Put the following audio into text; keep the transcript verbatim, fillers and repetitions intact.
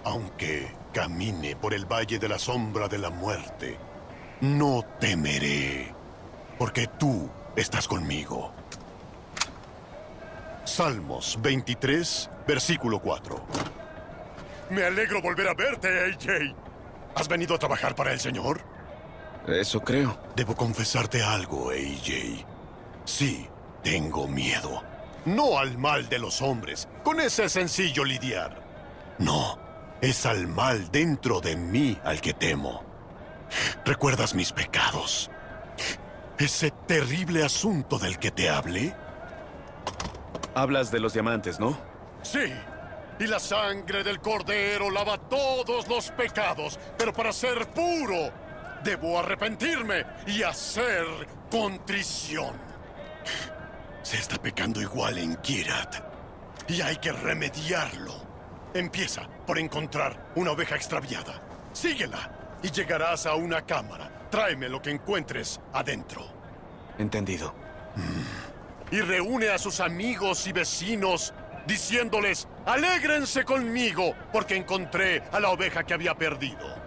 Aunque camine por el valle de la sombra de la muerte, no temeré, porque tú estás conmigo. Salmos veintitrés, versículo cuatro. Me alegro volver a verte, A J. ¿Has venido a trabajar para el Señor? Eso creo. Debo confesarte algo, A J. Sí, tengo miedo. No al mal de los hombres. Con ese es sencillo lidiar. No, es al mal dentro de mí al que temo. ¿Recuerdas mis pecados? ¿Ese terrible asunto del que te hablé? Hablas de los diamantes, ¿no? Sí. Y la sangre del Cordero lava todos los pecados. Pero para ser puro, debo arrepentirme y hacer contrición. Se está pecando igual en Kirat. Y hay que remediarlo. Empieza por encontrar una oveja extraviada. Síguela y llegarás a una cámara. Tráeme lo que encuentres adentro. Entendido. Y reúne a sus amigos y vecinos, diciéndoles: alégrense conmigo, porque encontré a la oveja que había perdido.